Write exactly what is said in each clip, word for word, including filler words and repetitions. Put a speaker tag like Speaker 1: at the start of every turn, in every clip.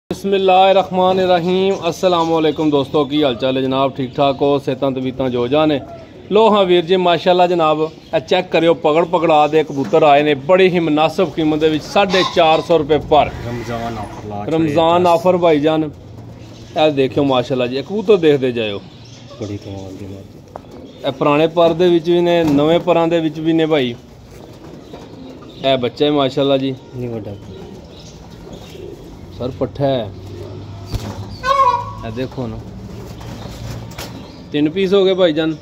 Speaker 1: बिस्मिल्लाहिर्रहमानिर्रहीम अस्सलाम वालेकुम दोस्तों, की हाल चाल है जनाब? ठीक ठाक हो? सेहतां तबीयतां जो जाने लो। हाँ वीर जी माशाल्लाह जनाब, चेक करियो पकड़ पकड़ा दे कबूतर आए ने बड़ी ही मुनासिब कीमत के साढ़े चार सौ रुपये पर
Speaker 2: रमजान ऑफर
Speaker 1: रमजान ऑफर भाईजान। ए देखियो माशाल्लाह जी कबूतर देखते जाओ,
Speaker 2: बड़ी कमाल दी बात।
Speaker 1: ए पुराने पर दे विच भी ने, नवे परां दे विच भी ने भाई। ए बच्चा है माशाल्लाह जी,
Speaker 2: नहीं बड़ा
Speaker 1: सर पट्ठा है। ए देखो ना, तीन पीस हो गए भाईजान।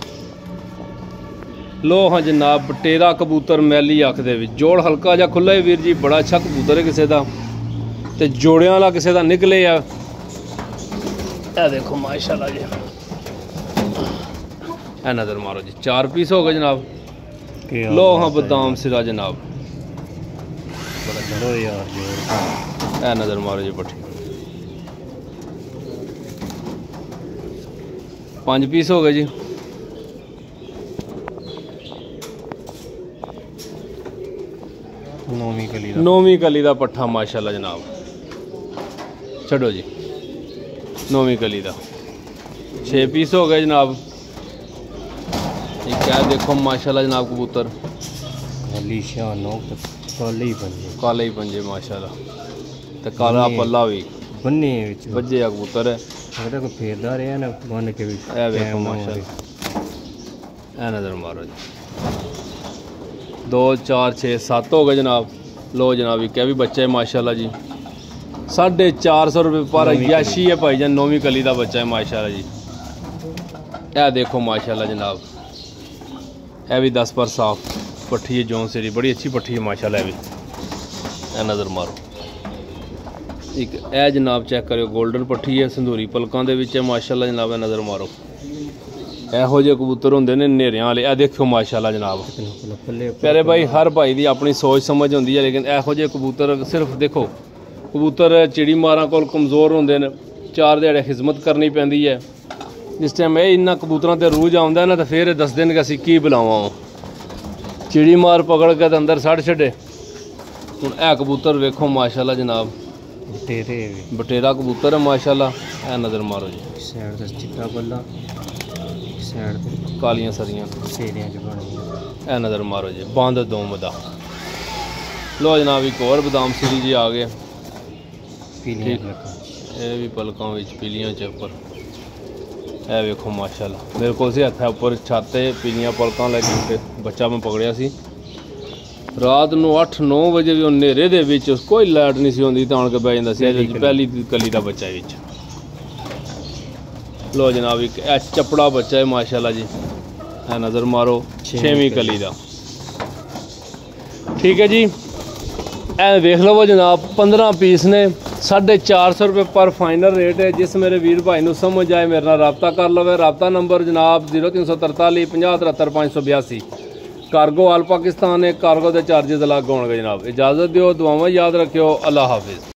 Speaker 1: लो हाँ जनाब, बटेरा कबूतर मैली अख दे विच, जोड़ हल्का जा खुला है वीर जी, बड़ा अच्छा कबूतर है किसी का, ते जोड़ियां वाला किसी का निकले आ। ए देखो माशाल्लाह जी, ए नज़र मारो जी, चार पीस हो गए जनाब। लो हाँ बदाम सिरा जनाब,
Speaker 2: बड़ा यार जोड़।
Speaker 1: ए नज़र मारो जी पट्टी, पाँच पीस हो गए जी।
Speaker 2: नौवीं कली दा
Speaker 1: नौवीं कली का पट्ठा माशाल्लाह जनाब, छड़ो जी नौवीं कली का छे पीस हो गए जनाब। ये क्या देखो माशाल्लाह जनाब कबूतर
Speaker 2: काली शानो काले ही पंजे
Speaker 1: काले ही पंजे माशाल्लाह, ते काला पल्ला भी
Speaker 2: बन्ने विच
Speaker 1: बज्जे कबूतर है।
Speaker 2: अगर कोई फेरदा रहा ना बन के भी
Speaker 1: ए देखो माशाल्लाह, ए नज़र मारो जी, दो चार छः सत्त हो गए जनाब। लो जनाब, क्या भी बच्चा है माशाल्लाह जी, साढ़े चार सौ रुपये पर याशी है भाईजान, नौवीं कली का बच्चा है माशाल्लाह जी। यह देखो माशाल्लाह जनाब, यह भी दस पर साफ पट्ठी है, जौन सेरी बड़ी अच्छी पट्ठी है माशाल्लाह। भी यह नज़र मारो, एक यह जनाब चेक करो, गोल्डन पट्ठी है, संदूरी पलकों के विच है माशाल्लाह जनाब। नज़र मारो, ਇਹੋ ਜਿਹੇ कबूतर होंगे ने नेरियां वाले। ए देखो माशाल्लाह जनाब, प्यारे भाई हर भाई की अपनी सोच समझ होंगी है, लेकिन ਇਹੋ ਜਿਹੇ कबूतर सिर्फ देखो कबूतर चिड़ी मारा को कमज़ोर होंगे ने, चार दिहाड़े खिदमत करनी पैंदी है। जिस टाइम ये इन्ना कबूतरों ते रूज आउंदा ना, तो फिर दस दिन कि असीं की बुलावां, चिड़ी मार पकड़ के अंदर सड़ छड़े। हुण ए कबूतर वेखो माशाल्लाह जनाब,
Speaker 2: बटेरे
Speaker 1: बटेरा कबूतर है माशाल्लाह। ए नज़र मारो जी,
Speaker 2: साइड ते चिट्टा पल्ला, साइड ते
Speaker 1: कालियां सरियां
Speaker 2: सेरियां च बनी।
Speaker 1: ए नज़र मारो जी, बंद दोम दा। लो जनाब, एक और बदाम सिरी जी आ गए,
Speaker 2: पीलियां
Speaker 1: ये भी पलकों विच पीलियां च उपर। ए वेखो माशाल्लाह, मेरे को से हत्था उपर छत ते पीलियां पलकों लगे, बच्चा मैं पकड़िया सी रात नूं अठ नौ बजे भी नेरे दे विच, कोई लाइट नहीं सी होंदी, तां के बह जांदा सी। पहली कली का बच्चा है विच। लो जनाब, एक ए चपड़ा बच्चा है माशाल्लाह जी, है नज़र मारो, छेवीं कली का। ठीक है जी, ए देख लो जनाब, पंद्रह पीस ने, साढ़े चार सौ रुपये पर फाइनल रेट है। जिस मेरे वीर भाई नूं समझ आए मेरे नाल रबता कर लवे। रबता नंबर जनाब जीरो तीन सौ तरताली पंजाह तिहत्तर पाँच सौ बयासी। कार्गो आल पाकिस्तान है, कार्गो के चार्जिज अलग होंगे जनाब। इजाज़त दिओ, दुआवां याद रखियो, अल्लाह हाफिज़।